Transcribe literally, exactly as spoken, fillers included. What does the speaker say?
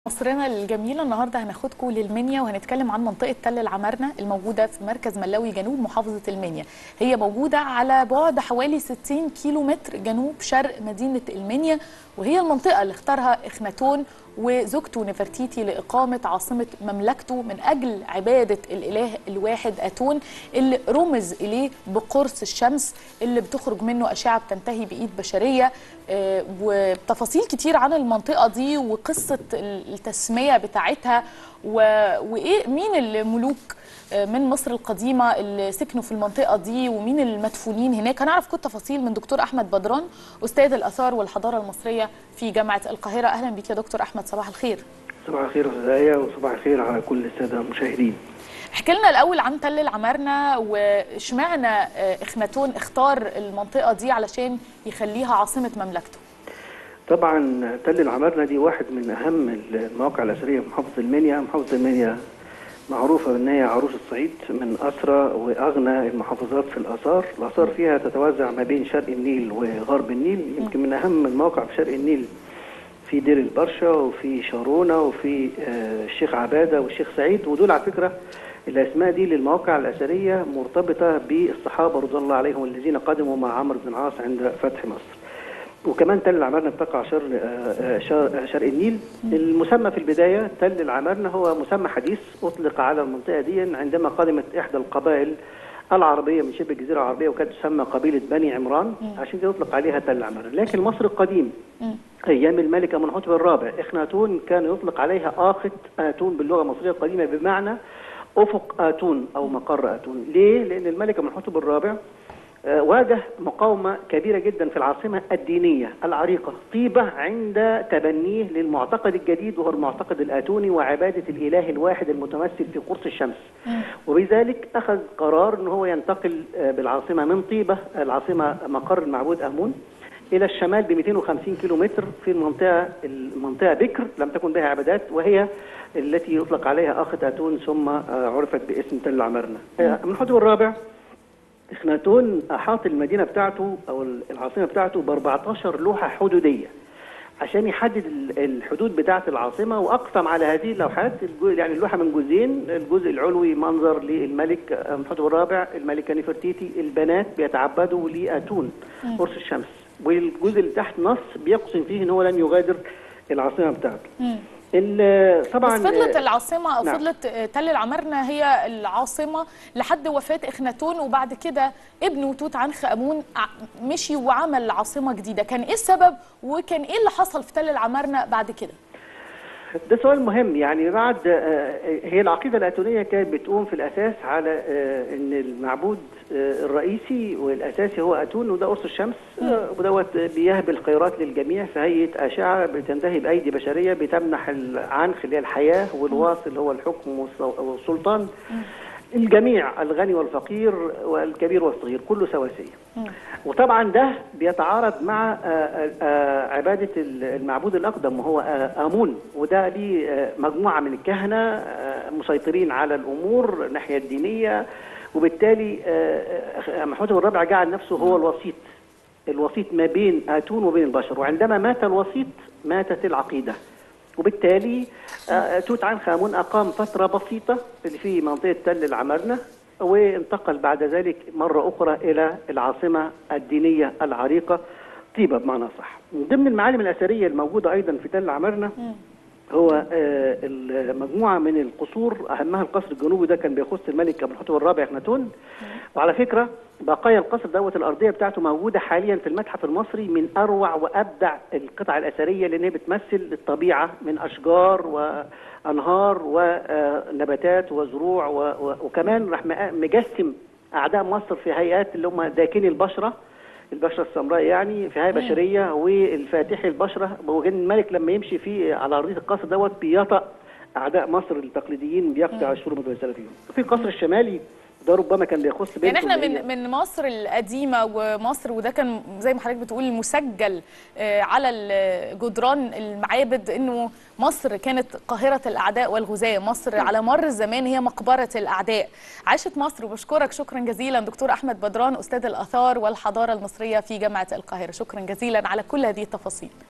مصرنا الجميلة النهاردة هناخدكم للمنيا وهنتكلم عن منطقة تل العمارنة الموجودة في مركز ملاوي جنوب محافظة المنيا. هي موجودة على بعد حوالي ستين كيلو متر جنوب شرق مدينة المنيا، وهي المنطقة اللي اختارها إخناتون وزوجته نفرتيتي لإقامة عاصمة مملكته من أجل عبادة الإله الواحد آتون اللي رمز إليه بقرص الشمس اللي بتخرج منه أشعة بتنتهي بإيد بشرية. آه وتفاصيل كتير عن المنطقة دي وقصة التسمية بتاعتها وإيه مين الملوك من مصر القديمة اللي سكنوا في المنطقة دي ومين المدفونين هناك. هنعرف كل التفاصيل من دكتور أحمد بدران أستاذ الآثار والحضارة المصرية في جامعة القاهرة. أهلا بك يا دكتور أحمد، صباح الخير. صباح الخير أستاذ آية وصباح الخير على كل السادة المشاهدين. احكي لنا الأول عن تل العمارنة واشمعنى إخناتون اختار المنطقة دي علشان يخليها عاصمة مملكته. طبعا تل العمارنة دي واحد من أهم المواقع الأثرية في محافظة المنيا. محافظة المنيا معروفة بأن هي عروس الصعيد، من أسرى وأغنى المحافظات في الآثار. الآثار فيها تتوزع ما بين شرق النيل وغرب النيل. يمكن من أهم المواقع في شرق النيل في دير البرشا وفي شارونة وفي الشيخ عبادة والشيخ سعيد، ودول على فكرة الأسماء دي للمواقع الأثرية مرتبطة بالصحابة رضي الله عليهم الذين قدموا مع عمرو بن العاص عند فتح مصر. وكمان تل العمارنة بتقع شرق شرق النيل. المسمى في البداية تل العمارنة هو مسمى حديث أطلق على المنطقة دي عندما قدمت إحدى القبائل العربية من شبه الجزيرة العربية، وكانت تسمى قبيلة بني عمران، عشان كده يطلق عليها تل العمارنة. لكن مصر القديم أيام الملك أمنحتب الرابع إخناتون كان يطلق عليها آخت آتون باللغة المصرية القديمة، بمعنى أفق آتون أو مقر آتون. ليه؟ لأن الملك أمنحتب الرابع واجه مقاومة كبيرة جدا في العاصمة الدينية العريقة طيبة عند تبنيه للمعتقد الجديد وهو المعتقد الآتوني وعبادة الإله الواحد المتمثل في قرص الشمس. وبذلك أخذ قرار أنه هو ينتقل بالعاصمة من طيبة العاصمة مقر المعبود آمون إلى الشمال ب مئتين وخمسين كيلو متر في المنطقة المنطقة بكر لم تكن بها عبادات، وهي التي يطلق عليها آخت آتون ثم عرفت باسم تل العمارنة. أمنحتب الرابع إخناتون أحاط المدينة بتاعته أو العاصمة بتاعته ب أربعتاشر لوحة حدودية عشان يحدد الحدود بتاعة العاصمة، وأقسم على هذه اللوحات يعني اللوحة من جزئين. الجزء العلوي منظر للملك أمنحتب الرابع الملكة نفرتيتي، البنات بيتعبدوا لآتون قرص الشمس، والجزء اللي تحت نص بيقسم فيه إن هو لن يغادر العاصمة بتاعته. طبعا بس فضلت العاصمه او نعم. فضلت تل العمارنة هي العاصمه لحد وفاه اخناتون، وبعد كده ابنه توت عنخ امون مشي وعمل عاصمه جديده. كان ايه السبب وكان ايه اللي حصل في تل العمارنة بعد كده؟ ده سؤال مهم. يعني بعد هي العقيده الاتونيه كانت بتقوم في الاساس على ان المعبود الرئيسي والاساسي هو اتون، وده قرص الشمس، ودوت بيهب الخيرات للجميع في هيئه اشعه بتنتهي بايدي بشريه بتمنح العنخ اللي هي الحياه والواصل اللي هو الحكم والسلطان الجميع، الغني والفقير والكبير والصغير كله سواسيه. وطبعا ده بيتعارض مع عباده المعبود الاقدم وهو آمون، وده ليه مجموعه من الكهنه مسيطرين على الامور الناحيه الدينيه، وبالتالي أمنحتب الرابع جعل نفسه هو الوسيط الوسيط ما بين آتون وبين البشر. وعندما مات الوسيط ماتت العقيده، وبالتالي توت عنخ آمون أقام فترة بسيطة في منطقة تل العمارنة، وانتقل بعد ذلك مرة أخرى إلى العاصمة الدينية العريقة طيبة بمعنى صح. من ضمن المعالم الأثرية الموجودة أيضا في تل العمارنة هو المجموعة من القصور، أهمها القصر الجنوبي ده كان بيخص الملك أمنحتب الرابع إخناتون. وعلى فكرة بقايا القصر دوت الأرضية بتاعته موجودة حاليا في المتحف المصري، من أروع وأبدع القطع الأثرية لأن هي بتمثل الطبيعة من أشجار وأنهار ونباتات وزروع، وكمان راح مجسم أعداء مصر في هيئات اللي هم داكني البشرة البشرة السمراء، يعني في هيئة بشرية، والفاتحي البشرة. وكان الملك لما يمشي في على أرضية القصر دوت بيطأ أعداء مصر التقليديين بيقطع الشهور المتمثلة فيهم. في القصر الشمالي ده ربما كان بيخص يعني احنا من من مصر القديمه ومصر، وده كان زي ما حضرتك بتقول مسجل على جدران المعابد انه مصر كانت قاهره الاعداء والغزاة، مصر على مر الزمان هي مقبره الاعداء. عاشت مصر. وبشكرك شكرا جزيلا دكتور احمد بدران استاذ الاثار والحضاره المصريه في جامعه القاهره، شكرا جزيلا على كل هذه التفاصيل.